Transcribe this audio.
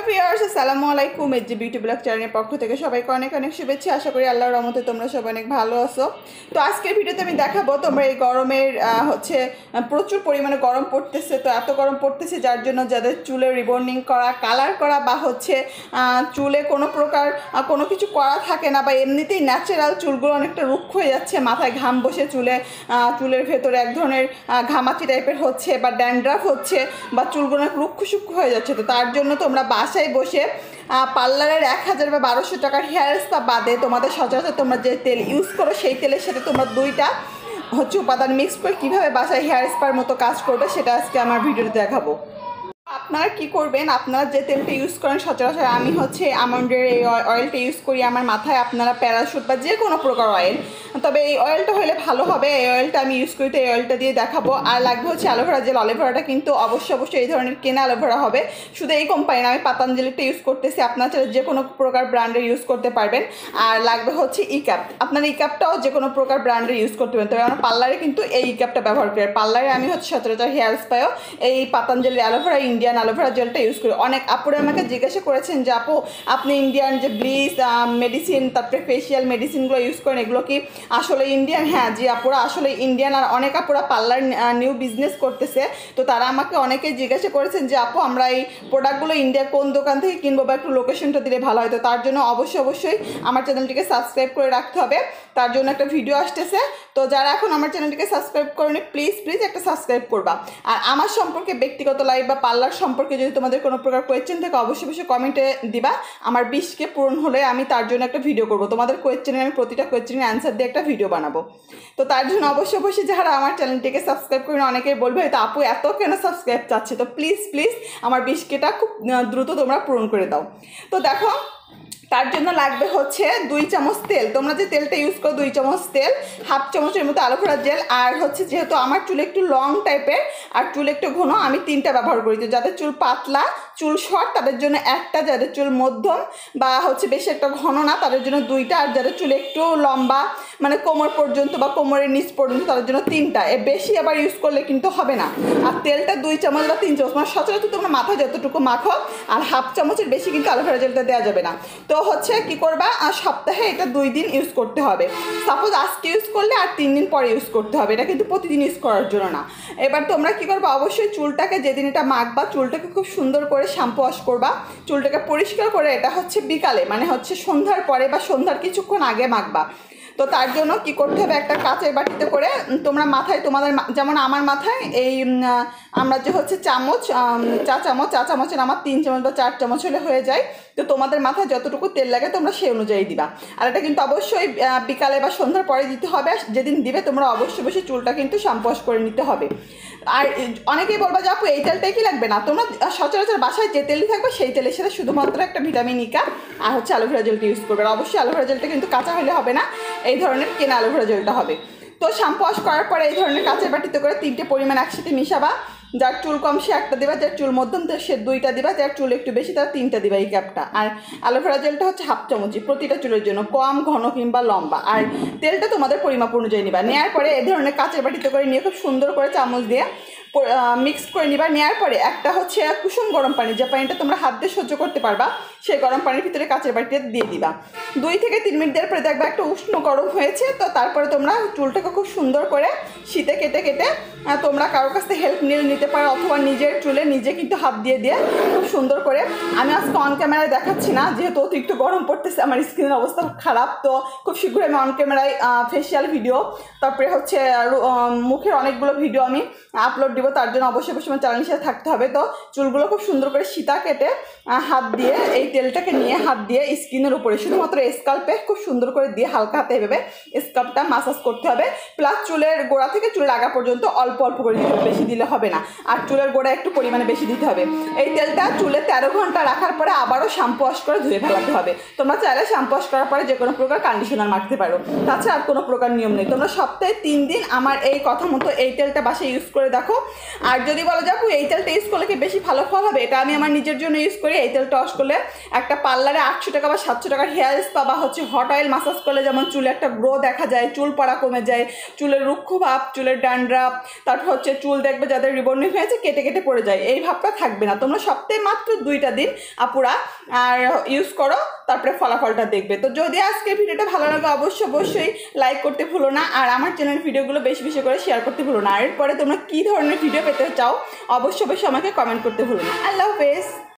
Viewers আসসালামু আলাইকুম। AG beauty blog চ্যানেলের পক্ষ থেকে সবাইকে অনেক অনেক শুভেচ্ছা। আশা করি আল্লাহর রহমতে তোমরা সবাই অনেক ভালো আছো। তো আজকের ভিডিওতে আমি দেখাবো তোমরা এই গরমের প্রচুর পরিমাণে গরম পড়তেছে। তো এত গরম পড়তেছে যার জন্য যাদের চুলে রিবন্ডিং করা, কালার করা বা চুলে কোনো প্রকার কোনো কিছু করা থাকে না বা এমনিতেই ন্যাচারাল চুলগুলো অনেকটা রুক্ষ হয়ে যাচ্ছে, মাথায় ঘাম বসে চুলের ভেতরে এক ধরনের ঘামাচি টাইপের হচ্ছে বা ড্যান্ড্রাফ হচ্ছে বা চুলগুলো অনেক রুক্ষ সূক্ষ্ম হয়ে যাচ্ছে। তো তার জন্য তোমরা বাসায় বসে পার্লারের 1000 বা 1200 টাকার হেয়ার স্পা বাদে তোমাদের সচরাচর তোমরা যে তেল ইউজ করো সেই তেলের সাথে তোমরা দুইটা উপাদান মিক্স করে কীভাবে বাসায় হেয়ার স্পার মতো কাজ করবে সেটা আজকে আমার ভিডিওতে দেখাবো। আপনারা কি করবেন, আপনারা যে তেলটা ইউজ করেন সচরাচর আমি আমন্ডের এই অয়েলটা ইউজ করি আমার মাথায়, আপনারা প্যারাশুট বা যে কোনো প্রকার অয়েল, তবে এই অয়েলটা হলে ভালো হবে। এই অয়েলটা আমি ইউজ করি, তো এই অয়েলটা দিয়ে দেখাবো। আর লাগবে অ্যালোভেরা জেল। অ্যালোভেরাটা কিন্তু অবশ্যই এই ধরনের কেনা অ্যালোভেরা হবে, শুধু এই কোম্পানির আমি পাতাঞ্জলিটা ইউজ করতেছি, আপনারা চাইলে যে কোনো প্রকার ব্র্যান্ডের ইউজ করতে পারবেন। আর লাগবে ই ক্যাপ, আপনারা ই ক্যাপটাও যে কোনো প্রকার ব্র্যান্ডের ইউজ করতে পারেন, তবে আমার পার্লারে কিন্তু এই ক্যাপটা ব্যবহার করি। পার্লারে আমি সচরাচর হেয়ার স্পায়ও এই পাতাঞ্জলি অ্যালোভেরা ইন্ডিয়ান অ্যালোভেরা জেলটা ইউজ করি। অনেক আপুরে আমাকে জিজ্ঞাসা করেছেন যে আপু আপনি ইন্ডিয়ান যে ব্লিচ মেডিসিন তারপরে ফেশিয়াল মেডিসিনগুলো ইউজ করেন, এগুলো কি আসলে ইন্ডিয়ান? হ্যাঁ জি আপুরা, আসলে ইন্ডিয়ান। আর অনেক আপুরা পার্লার নিউ বিজনেস করতেছে, তো তারা আমাকে অনেকেই জিজ্ঞাসা করেছেন যে আপু আমরা এই প্রোডাক্টগুলো ইন্ডিয়ার কোন দোকান থেকে কিনবো বা একটু লোকেশনটা দিলে ভালো হয়। তো তার জন্য অবশ্যই আমার চ্যানেলটিকে সাবস্ক্রাইব করে রাখতে হবে, তার জন্য একটা ভিডিও আসতেছে। তো যারা এখন আমার চ্যানেলটিকে সাবস্ক্রাইব করেনি প্লিজ একটা সাবস্ক্রাইব করবা। আর আমার সম্পর্কে ব্যক্তিগত লাইফ বা পার্লার সম্পর্কে যদি তোমাদের কোনো প্রকার কোয়েশ্চেন থাকে অবশ্যই কমেন্টে দিবা। আমার 20কে পূরণ হলে আমি তার জন্য একটা ভিডিও করব, তোমাদের কোয়েশ্চেনে আমি প্রতিটা কোয়েশ্চেনের অ্যান্সার দিয়ে একটা ভিডিও বানাবো। তো তার জন্য অবশ্যই যারা আমার চ্যানেলটিকে সাবস্ক্রাইব করেন, অনেকেই বলবে হয়তো আপু এত কেন সাবস্ক্রাইব চাচ্ছে, তো প্লিজ আমার 20কেটা খুব দ্রুত তোমরা পূরণ করে দাও। তো দেখো তার জন্য লাগবে 2 চামচ তেল। তোমরা যে তেলটা ইউজ করো 2 চামচ তেল, হাফ চামচের মতো অ্যালোভেরা জেল, আর যেহেতু আমার চুল একটু লং টাইপের আর চুল একটু ঘন, আমি 3টা ব্যবহার করি। তো যাদের চুল পাতলা, চুল শর্ট তাদের জন্য 1টা, যাদের চুল মধ্যম বা বেশি একটা ঘন না তাদের জন্য 2টা, আর যাদের চুল একটু লম্বা মানে কোমর পর্যন্ত বা কোমরের নিচ পর্যন্ত তাদের জন্য 3টা। এর বেশি আবার ইউজ করলে কিন্তু হবে না। আর তেলটা 2 চামচ বা 3 চামচ, মানে সচরাচর তোমরা মাথায় যতটুকু মাখো, আর হাফ চামচের বেশি কিন্তু অ্যালোভেরা জেলটা দেওয়া যাবে না। তো কি করবা, সপ্তাহে এটা 2 দিন ইউজ করতে হবে। সাপোজ আজকে ইউজ করলে আর 3 দিন পরে ইউজ করতে হবে, এটা কিন্তু প্রতিদিন ইউজ করার জন্য না। এবার তোমরা কি করবা, অবশ্যই চুলটাকে যেদিন এটা মাখবা চুলটাকে খুব সুন্দর করে শ্যাম্পু ওয়াশ করবা, চুলটাকে পরিষ্কার করে এটা বিকালে মানে সন্ধ্যার পরে বা সন্ধ্যার কিছুক্ষণ আগে মাখবা। তো তার জন্য কি করতে হবে, একটা কাঁচের বাটিতে করে তোমরা মাথায়, তোমাদের যেমন আমার মাথায় এই আমরা যে চামচ চা চামচের আমার 3 চামচ বা 4 চামচ হলে হয়ে যায়। তো তোমাদের মাথায় যতটুকু তেল লাগে তোমরা সেই অনুযায়ী দিবা। আর এটা কিন্তু অবশ্যই বিকালে বা সন্ধ্যার পরে দিতে হবে। যেদিন দিবে তোমরা অবশ্যই চুলটা কিন্তু শ্যাম্পু ওয়াশ করে নিতে হবে। আর অনেকেই বলবা যে আপু এই তেলটাই কি লাগবে না, তোমরা সচরাচর বাসায় যে তেলই থাকবে সেই তেলের সাথে শুধুমাত্র একটা ভিটামিন ই আর অ্যালোভেরা জেলটা ইউজ করবে। আর অবশ্যই অ্যালোভেরা জেলটা কিন্তু কাঁচা হলে হবে না, এই ধরনের কেনা অ্যালোভেরা জেলটা হবে। তো শ্যাম্পু ওয়াশ করার পরে এই ধরনের কাঁচের বাটিতে করে 3টে পরিমাণ একসাথে মিশাবা। যার চুল কম সে 1টা দিবা, যার চুল মধ্যম সে 2টা দিবা, যার চুল একটু বেশি তার 3টা দিবা এই ক্যাপটা। আর অ্যালোভেরা জেলটা হাফ চামচই প্রতিটা চুলের জন্য, কম ঘন কিংবা লম্বা। আর তেলটা তোমাদের পরিমাপ অনুযায়ী নিবা। নেওয়ার পরে এই ধরনের কাঁচের বাটিতে করে নিয়ে খুব সুন্দর করে চামচ দিয়ে মিক্স করে নিবা। নেওয়ার পরে একটা কুসুম গরম পানি, যে পানিটা তোমরা হাত দিয়ে সহ্য করতে পারবা, সেই গরম পানির ভিতরে কাঁচের বাটিতে দিয়ে দিবা। 2 থেকে 3 মিনিট দেওয়ার পরে দেখবা একটা উষ্ণ গরম হয়েছে। তো তারপরে তোমরা চুলটাকে খুব সুন্দর করে শীতে কেটে তোমরা কারোর কাছ থেকে হেল্প নিতে পারো, অথবা নিজের চুলে নিজে কিন্তু হাত দিয়ে খুব সুন্দর করে। আমি আজকে অন ক্যামেরায় দেখাচ্ছি না, যেহেতু অতিরিক্ত গরম পড়তেছে, আমার স্কিনের অবস্থা খারাপ। তো খুব শীঘ্রই আমি অন ক্যামেরায় ফেশিয়াল ভিডিও তারপরে মুখের অনেকগুলো ভিডিও আমি আপলোড দিব, তার জন্য অবশ্যই আমার চ্যানেলের সাথে থাকতে হবে। তো চুলগুলো খুব সুন্দর করে সীতা কেটে হাত দিয়ে এই তেলটাকে নিয়ে হাত দিয়ে স্কিনের উপরে শুধুমাত্র স্কাল্পে খুব সুন্দর করে দিয়ে হালকা হাতে এভাবে স্কাল্পটা মাসাজ করতে হবে। প্লাস চুলের গোড়া থেকে চুলের আগা পর্যন্ত অল্প করে দিতে হবে, বেশি দিলে হবে না। আর চুলের গোড়া একটু পরিমাণে বেশি দিতে হবে। এই তেলটা চুলে 13 ঘন্টা রাখার পরে আবারও শ্যাম্পু ওয়াশ করে ধুয়ে ফেলাতে হবে। তোমরা চাইলে শ্যাম্পু ওয়াশ করার পরে যে কোনো প্রকার কন্ডিশনার মাখতে পারো, তাছাড়া আর কোনো প্রকার নিয়ম নেই। তোমরা সপ্তাহে 3 দিন আমার এই কথা মতো এই তেলটা বাসায় ইউজ করে দেখো, আর যদি বলো যে আপু এই তেলটা ইউজ করলে কি বেশি ভালো ফল হবে, এটা আমি আমার নিজের জন্য ইউজ করি। এই তেলটা ওয়াশ করলে একটা পার্লারে 800 টাকা বা 700 টাকার হেয়ার স্পা বা হচ্ছে হট অয়েল মাসাজ করলে যেমন চুলে একটা গ্রো দেখা যায়, চুল পড়া কমে যায়, চুলের রুক্ষ ভাব, চুলের ড্যান্ড্রাফ, তারপর হচ্ছে চুল দেখবে যাদের রিবন্ডিং হয়েছে কেটে কেটে পড়ে যায়, এই ভাবটা থাকবে না। তোমরা সপ্তাহে মাত্র 2টা দিন আপুরা আর ইউজ করো, তারপরে ফলাফলটা দেখবে। তো যদি আজকের ভিডিওটা ভালো লাগে অবশ্যই লাইক করতে ভুলো না, আর আমার চ্যানেল ভিডিওগুলো বেশি বেশি করে শেয়ার করতে ভুলো না। আর এরপরে তোমরা কী ধরনের ভিডিও পেতে চাও অবশ্যই আমাকে কমেন্ট করতে ভুলো না। আল্লাহ হাফেজ।